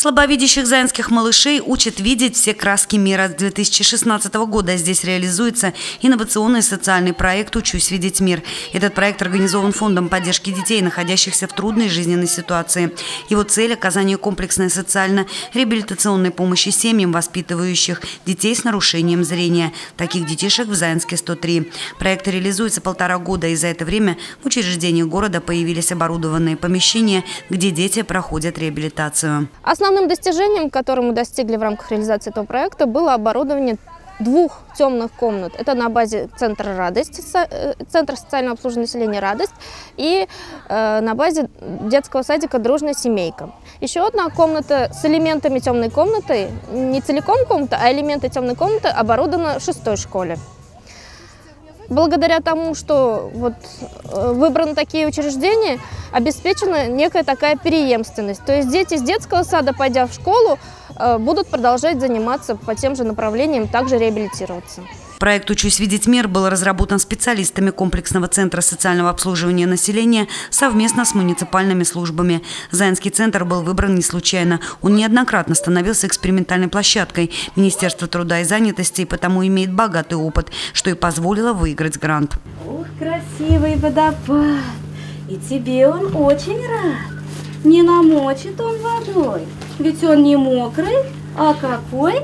Слабовидящих заинских малышей учат видеть все краски мира. С 2016 года здесь реализуется инновационный социальный проект «Учусь видеть мир». Этот проект организован Фондом поддержки детей, находящихся в трудной жизненной ситуации. Его цель – оказание комплексной социально-реабилитационной помощи семьям, воспитывающих детей с нарушением зрения. Таких детишек в Заинске 103. Проект реализуется 1,5 года, и за это время в учреждениях города появились оборудованные помещения, где дети проходят реабилитацию. Основным достижением, которое мы достигли в рамках реализации этого проекта, было оборудование 2 темных комнат. Это на базе Центра «Радость», Центра социального обслуживания населения «Радость», и на базе детского садика «Дружная семейка». Еще одна комната с элементами темной комнаты, не целиком комната, а элементы темной комнаты оборудована в 6-й школе. Благодаря тому, что выбраны такие учреждения, обеспечена некая такая преемственность. То есть дети с детского сада, пойдя в школу, будут продолжать заниматься по тем же направлениям, также реабилитироваться. Проект «Учусь видеть мир» был разработан специалистами комплексного центра социального обслуживания населения совместно с муниципальными службами. Заинский центр был выбран не случайно. Он неоднократно становился экспериментальной площадкой Министерства труда и занятости и потому имеет богатый опыт, что и позволило выиграть грант. Ух, красивый водопад! И тебе он очень рад. Не намочит он водой, ведь он не мокрый, а какой?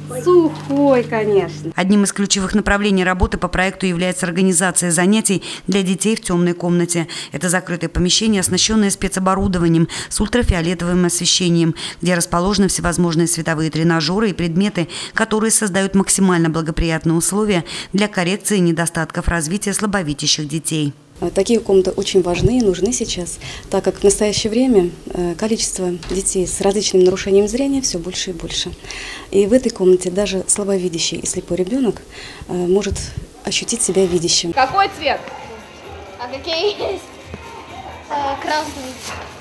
Сухой, конечно. Одним из ключевых направлений работы по проекту является организация занятий для детей в темной комнате. Это закрытое помещение, оснащенное спецоборудованием с ультрафиолетовым освещением, где расположены всевозможные световые тренажеры и предметы, которые создают максимально благоприятные условия для коррекции недостатков развития слабовидящих детей. Такие комнаты очень важны и нужны сейчас, так как в настоящее время количество детей с различным нарушением зрения все больше и больше. И в этой комнате даже слабовидящий и слепой ребенок может ощутить себя видящим. Какой цвет? А какие есть? Красный.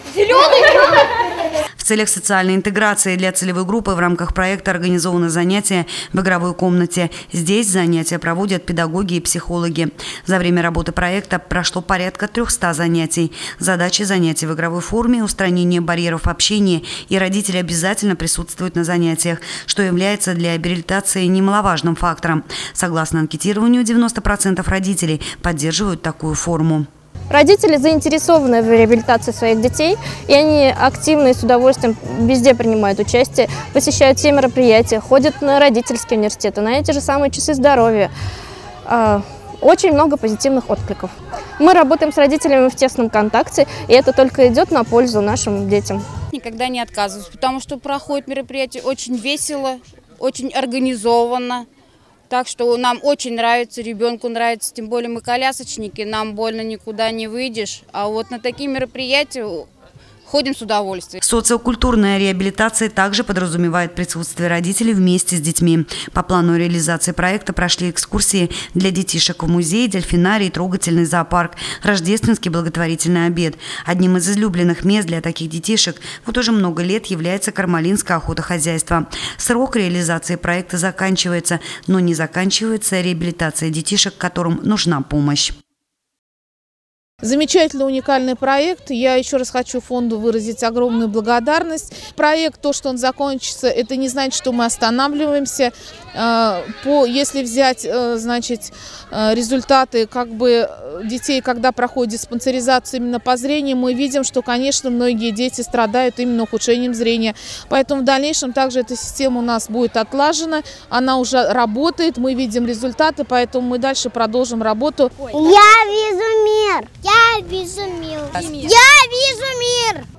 Зеленый? В целях социальной интеграции для целевой группы в рамках проекта организованы занятия в игровой комнате. Здесь занятия проводят педагоги и психологи. За время работы проекта прошло порядка 300 занятий. Задача занятий в игровой форме – устранение барьеров общения, и родители обязательно присутствуют на занятиях, что является для реабилитации немаловажным фактором. Согласно анкетированию, 90% родителей поддерживают такую форму. Родители заинтересованы в реабилитации своих детей, и они активно и с удовольствием везде принимают участие, посещают все мероприятия, ходят на родительские университеты, на эти же самые часы здоровья. Очень много позитивных откликов. Мы работаем с родителями в тесном контакте, и это только идет на пользу нашим детям. Никогда не отказываюсь, потому что проходит мероприятие очень весело, очень организованно. Так что нам очень нравится, ребенку нравится, тем более мы колясочники, нам больно никуда не выйдешь. А вот на такие мероприятия ходим с удовольствием. Социокультурная реабилитация также подразумевает присутствие родителей вместе с детьми. По плану реализации проекта прошли экскурсии для детишек в музей, дельфинарий, трогательный зоопарк, рождественский благотворительный обед. Одним из излюбленных мест для таких детишек вот уже много лет является Кармалинское охотохозяйство. Срок реализации проекта заканчивается, но не заканчивается реабилитация детишек, которым нужна помощь. Замечательный, уникальный проект. Я еще раз хочу фонду выразить огромную благодарность. Проект, то, что он закончится, это не значит, что мы останавливаемся. Если взять, значит, результаты детей, когда проходит диспансеризацию именно по зрению, мы видим, что, конечно, многие дети страдают именно ухудшением зрения. Поэтому в дальнейшем также эта система у нас будет отлажена. Она уже работает, мы видим результаты, поэтому мы дальше продолжим работу. Я вижу мир! Я вижу мир! Я вижу мир!